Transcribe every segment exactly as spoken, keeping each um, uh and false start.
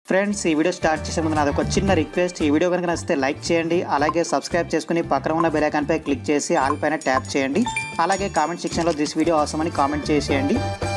Friends ఈ video start చేసే ముందు నాది ఒక చిన్న రిక్వెస్ట్. ఈ వీడియో కనుక నచ్చితే లైక్ చేయండి, అలాగే సబ్స్క్రైబ్ చేసుకుని పక్కన ఉన్న బెల్ ఐకాన్ పై క్లిక్ చేసి ఆల్ పైన ట్యాప్ చేయండి. అలాగే కామెంట్ సెక్షన్లో దిస్ వీడియో అవసరం అని కామెంట్ చేసేయండి.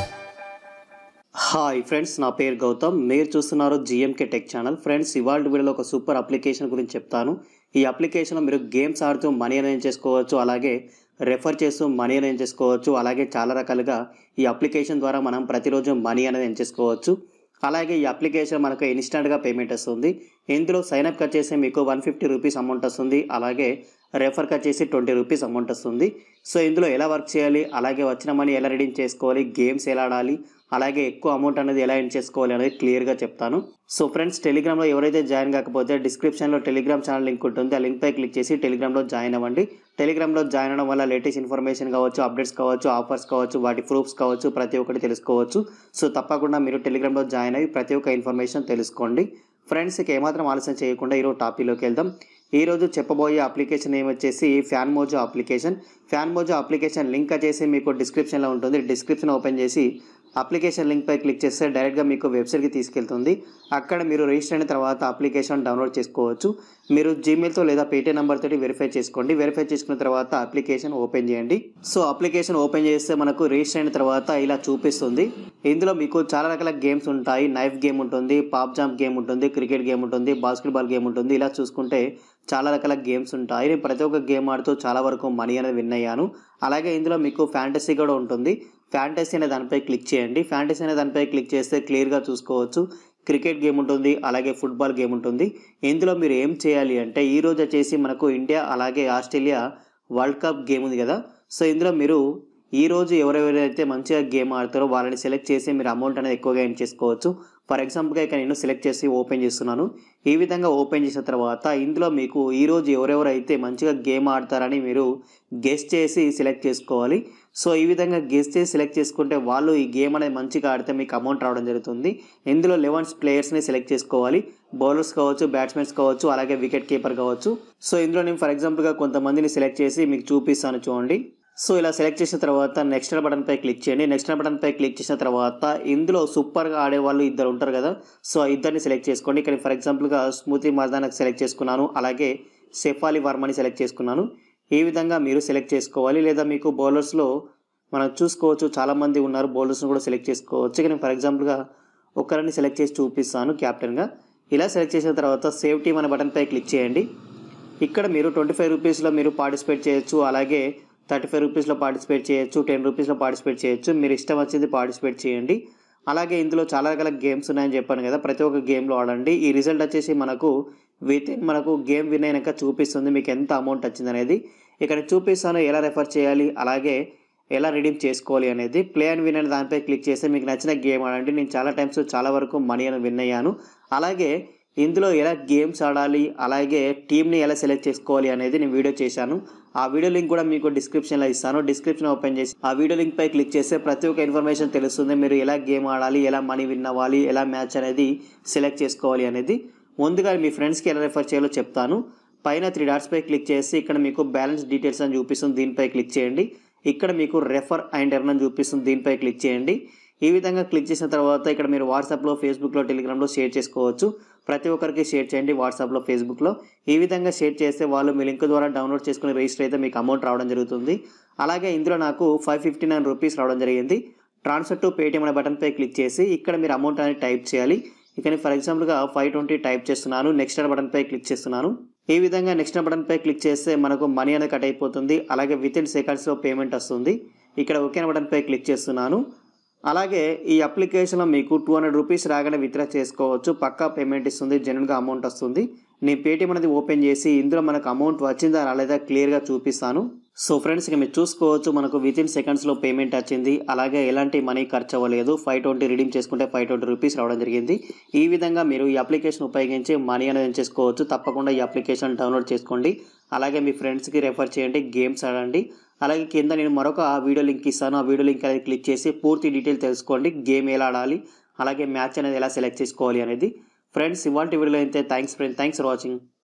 హాయ్ ఫ్రెండ్స్, నా పేరు గౌతమ్, మీరు చూస్తున్నారు జిఎంకే టెక్ ఛానల్. ఫ్రెండ్స్ ఇవాళ వీడియోలో ఒక సూపర్ అప్లికేషన్ గురించి చెప్తాను. ఈ అప్లికేషన్లో మీరు గేమ్స్ ఆడుతూ మనీ అనేది చేసుకోవచ్చు, అలాగే రెఫర్ చేస్తూ మనీ అనేది చేసుకోవచ్చు. అలాగే చాలా రకాలుగా ఈ అప్లికేషన్ ద్వారా మనం ప్రతిరోజు మనీ అనేది చేసుకోవచ్చు. అలాగే ఈ అప్లికేషన్ మనకు ఇన్స్టెంట్గా పేమెంట్ వస్తుంది. ఇందులో సైన్అప్ వచ్చేసి మీకు వన్ ఫిఫ్టీ రూపీస్ అమౌంట్ వస్తుంది, అలాగే రెఫర్కి వచ్చేసి ట్వంటీ రూపీస్ అమౌంట్ వస్తుంది. సో ఇందులో ఎలా వర్క్ చేయాలి, అలాగే వచ్చిన మనీ ఎలా రిడీమ్ చేసుకోవాలి, గేమ్స్ ఎలా ఆడాలి, అలాగే ఎక్కువ అమౌంట్ అనేది ఎలా ఎర్న్ చేసుకోవాలి అనేది క్లియర్గా చెప్తాను. సో ఫ్రెండ్స్, టెలిగ్రామ్లో ఎవరైతే జాయిన్ కాకపోతే డిస్క్రిప్షన్లో టెలిగ్రామ్ ఛానల్ లింక్ ఉంటుంది. ఆ లింక్ పై క్లిక్ చేసి టెలిగ్రామ్లో జాయిన్ అవ్వండి. టెలిగ్రామ్లో జాయిన్ అవ్వడం వల్ల లేటెస్ట్ ఇన్ఫర్మేషన్ కావచ్చు, అప్డేట్స్ కావచ్చు, ఆఫర్స్ కావచ్చు, వాటి ప్రూఫ్స్ కావచ్చు, ప్రతి ఒక్కటి తెలుసుకోవచ్చు. సో తప్పకుండా మీరు టెలిగ్రామ్లో జాయిన్ అయ్యి ప్రతి ఒక్క ఇన్ఫర్మేషన్ తెలుసుకోండి. ఫ్రెండ్స్ ఇక ఏమాత్రం ఆలస్యం చేయకుండా ఈరోజు టాపిక్లోకి వెళ్దాం. ఈరోజు చెప్పబోయే అప్లికేషన్ ఏమి వచ్చేసి fan mojo application. Fan mojo application link వచ్చేసి మీకు డిస్క్రిప్షన్లో ఉంటుంది. డిస్క్రిప్షన్ ఓపెన్ చేసి అప్లికేషన్ లింక్ పై క్లిక్ చేస్తే డైరెక్ట్గా మీకు వెబ్సైట్కి తీసుకెళ్తుంది. అక్కడ మీరు రిజిస్టర్ అయిన తర్వాత అప్లికేషన్ డౌన్లోడ్ చేసుకోవచ్చు. మీరు జీమెయిల్తో లేదా పేటీఎం నెంబర్ తోటి వెరిఫై చేసుకోండి. వెరిఫై చేసుకున్న తర్వాత అప్లికేషన్ ఓపెన్ చేయండి. సో అప్లికేషన్ ఓపెన్ చేస్తే మనకు రిజిస్టర్ అయిన తర్వాత ఇలా చూపిస్తుంది. ఇందులో మీకు చాలా రకాల గేమ్స్ ఉంటాయి. నైఫ్ గేమ్ ఉంటుంది, పాప్ జాంప్ గేమ్ ఉంటుంది, క్రికెట్ గేమ్ ఉంటుంది, బాస్కెట్బాల్ గేమ్ ఉంటుంది. ఇలా చూసుకుంటే చాలా రకాల గేమ్స్ ఉంటాయి. నేను ప్రతి ఒక్క గేమ్ ఆడుతూ చాలా వరకు మనీ అనేది విన్ అయ్యాను. అలాగే ఇందులో మీకు ఫ్యాంటసీ కూడా ఉంటుంది. ఫ్యాంటసీ అనే దానిపై క్లిక్ చేయండి. ఫ్యాంటసీ అనే దానిపై క్లిక్ చేస్తే క్లియర్గా చూసుకోవచ్చు. క్రికెట్ గేమ్ ఉంటుంది, అలాగే ఫుట్బాల్ గేమ్ ఉంటుంది. ఇందులో మీరు ఏం చేయాలి అంటే ఈరోజు వచ్చేసి మనకు ఇండియా అలాగే ఆస్ట్రేలియా వరల్డ్ కప్ గేమ్ ఉంది కదా. సో ఇందులో మీరు ఈరోజు ఎవరెవరైతే మంచిగా గేమ్ ఆడతారో వాళ్ళని సెలెక్ట్ చేసి మీరు అమౌంట్ అనేది ఎక్కువగా ఎర్న్ చేసుకోవచ్చు. ఫర్ ఎగ్జాంపుల్గా ఇక్కడ నేను సెలెక్ట్ చేసి ఓపెన్ చేస్తున్నాను. ఈ విధంగా ఓపెన్ చేసిన తర్వాత ఇందులో మీకు ఈరోజు ఎవరెవరైతే మంచిగా గేమ్ ఆడతారని మీరు గెస్ చేసి సెలెక్ట్ చేసుకోవాలి. సో ఈ విధంగా గెస్ చేసి సెలెక్ట్ చేసుకుంటే వాళ్ళు ఈ గేమ్ అనేది మంచిగా ఆడితే మీకు అమౌంట్ రావడం జరుగుతుంది. ఇందులో లెవెన్ ప్లేయర్స్ని సెలెక్ట్ చేసుకోవాలి. బౌలర్స్ కావచ్చు, బ్యాట్స్మెన్స్ కావచ్చు, అలాగే వికెట్ కీపర్ కావచ్చు. సో ఇందులో నేను ఫర్ ఎగ్జాంపుల్గా కొంతమందిని సెలెక్ట్ చేసి మీకు చూపిస్తాను చూడండి. సో ఇలా సెలెక్ట్ చేసిన తర్వాత నెక్స్ట్ బటన్ పై క్లిక్ చేయండి. నెక్స్ట్ బటన్ పై క్లిక్ చేసిన తర్వాత ఇందులో సూపర్గా ఆడేవాళ్ళు ఇద్దరు ఉంటారు కదా. సో ఇద్దరిని సెలెక్ట్ చేసుకోండి. ఇక్కడ ఫర్ ఎగ్జాంపుల్గా స్మృతి మర్దానాకి సెలెక్ట్ చేసుకున్నాను, అలాగే సెఫాలి వర్మని సెలెక్ట్ చేసుకున్నాను. ఈ విధంగా మీరు సెలెక్ట్ చేసుకోవాలి. లేదా మీకు బౌలర్స్లో మనం చూసుకోవచ్చు చాలామంది ఉన్నారు, బౌలర్స్ని కూడా సెలెక్ట్ చేసుకోవచ్చు. ఇక్కడ ఫర్ ఎగ్జాంపుల్గా ఒకరిని సెలెక్ట్ చేసి చూపిస్తాను క్యాప్టెన్గా. ఇలా సెలెక్ట్ చేసిన తర్వాత సేవ్ టీమ్ అనే బటన్ పై క్లిక్ చేయండి. ఇక్కడ మీరు ట్వంటీ ఫైవ్ రూపీస్లో మీరు పార్టిసిపేట్ చేయొచ్చు, అలాగే థర్టీ ఫైవ్ రూపీస్లో పార్టిసిపేట్ చేయొచ్చు, టెన్ రూపీస్లో పార్టిసిపేట్ చేయొచ్చు. మీరు ఇష్టం వచ్చింది పార్టిసిపేట్ చేయండి. అలాగే ఇందులో చాలా రకాల గేమ్స్ ఉన్నాయని చెప్పాను కదా, ప్రతి ఒక్క గేమ్లో ఆడండి. ఈ రిజల్ట్ వచ్చేసి మనకు విత్ ఇన్ మనకు గేమ్ విన్ అయినాక చూపిస్తుంది మీకు ఎంత అమౌంట్ వచ్చింది అనేది. ఇక్కడ చూపిస్తాను ఎలా రెఫర్ చేయాలి, అలాగే ఎలా రిడీమ్ చేసుకోవాలి అనేది. ప్లే అండ్ విన్ అనే దానిపై క్లిక్ చేస్తే మీకు నచ్చిన గేమ్ ఆడండి. నేను చాలా టైమ్స్ చాలా వరకు మనీ అని విన్ అయ్యాను. అలాగే ఇందులో ఎలా గేమ్స్ ఆడాలి, అలాగే టీమ్ని ఎలా సెలెక్ట్ చేసుకోవాలి అనేది నేను వీడియో చేశాను. ఆ వీడియో లింక్ కూడా మీకు డిస్క్రిప్షన్లో ఇస్తాను. డిస్క్రిప్షన్ ఓపెన్ చేసి ఆ వీడియో లింక్ పై క్లిక్ చేస్తే ప్రతి ఒక్క ఇన్ఫర్మేషన్ తెలుస్తుంది. మీరు ఎలా గేమ్ ఆడాలి, ఎలా మనీ విన్ అవ్వాలి, ఎలా మ్యాచ్ అనేది సెలెక్ట్ చేసుకోవాలి అనేది. ముందుగా మీ ఫ్రెండ్స్కి ఎలా రెఫర్ చేయాలో చెప్తాను. పైన త్రీ డాట్స్ పై క్లిక్ చేసి ఇక్కడ మీకు బ్యాలెన్స్ డీటెయిల్స్ అని చూపిస్తుంది, దీనిపై క్లిక్ చేయండి. ఇక్కడ మీకు రెఫర్ అండ్ ఎర్న్ అని చూపిస్తుంది, దీనిపై క్లిక్ చేయండి. ఈ విధంగా క్లిక్ చేసిన తర్వాత ఇక్కడ మీరు వాట్సాప్లో, ఫేస్బుక్లో, టెలిగ్రామ్లో షేర్ చేసుకోవచ్చు. ప్రతి ఒక్కరికి షేర్ చేయండి వాట్సాప్లో, ఫేస్బుక్లో. ఈ విధంగా షేర్ చేస్తే వాళ్ళు మీ లింక్ ద్వారా డౌన్లోడ్ చేసుకుని రిజిస్టర్ అయితే మీకు అమౌంట్ రావడం జరుగుతుంది. అలాగే ఇందులో నాకు ఫైవ్ ఫిఫ్టీ నైన్ రూపీస్ రావడం జరిగింది. ట్రాన్స్ఫర్ టు పేటీఎం అనే బటన్పై క్లిక్ చేసి ఇక్కడ మీరు అమౌంట్ అనేది టైప్ చేయాలి. ఇక్కడ ఫర్ ఎగ్జాంపుల్గా ఫైవ్ ట్వంటీ టైప్ చేస్తున్నాను. నెక్స్ట్ అనే బటన్పై క్లిక్ చేస్తున్నాను. ఈ విధంగా నెక్స్ట్ బటన్పై క్లిక్ చేస్తే మనకు మనీ అనేది కట్ అయిపోతుంది. అలాగే విత్ ఇన్ సెకండ్స్లో పేమెంట్ వస్తుంది. ఇక్కడ ఓకే బటన్పై క్లిక్ చేస్తున్నాను. అలాగే ఈ అప్లికేషన్లో మీకు టూ హండ్రెడ్ రూపీస్ రాగానే విత్డ్రా చేసుకోవచ్చు. పక్కా పేమెంట్ ఇస్తుంది, జెన్యున్గా అమౌంట్ వస్తుంది. నేను పేటీఎం అనేది ఓపెన్ చేసి ఇందులో మనకు అమౌంట్ వచ్చిందా రాలేదా క్లియర్గా చూపిస్తాను. సో ఫ్రెండ్స్ ఇక మీరు చూసుకోవచ్చు మనకు విత్ ఇన్ సెకండ్స్లో పేమెంట్ వచ్చింది. అలాగే ఎలాంటి మనీ ఖర్చు అవ్వలేదు. ఫైవ్ ట్వంటీ రిడీమ్ చేసుకుంటే ఫైవ్ ట్వంటీ రూపీస్ రావడం జరిగింది. ఈ విధంగా మీరు ఈ అప్లికేషన్ ఉపయోగించి మనీ అనేది చేసుకోవచ్చు. తప్పకుండా ఈ అప్లికేషన్ డౌన్లోడ్ చేసుకోండి. అలాగే మీ ఫ్రెండ్స్కి రెఫర్ చేయండి, గేమ్స్ ఆడండి. అలాగే కింద నేను మరొక వీడియో లింక్ ఇస్తాను. ఆ వీడియో లింక్ అనేది క్లిక్ చేసి పూర్తి డీటెయిల్ తెలుసుకోండి. గేమ్ ఎలా ఆడాలి, అలాగే మ్యాచ్ అనేది ఎలా సెలెక్ట్ చేసుకోవాలి అనేది. ఫ్రెండ్స్ ఇవాళ వీడియోలో అయితే thanks friend thanks for watching.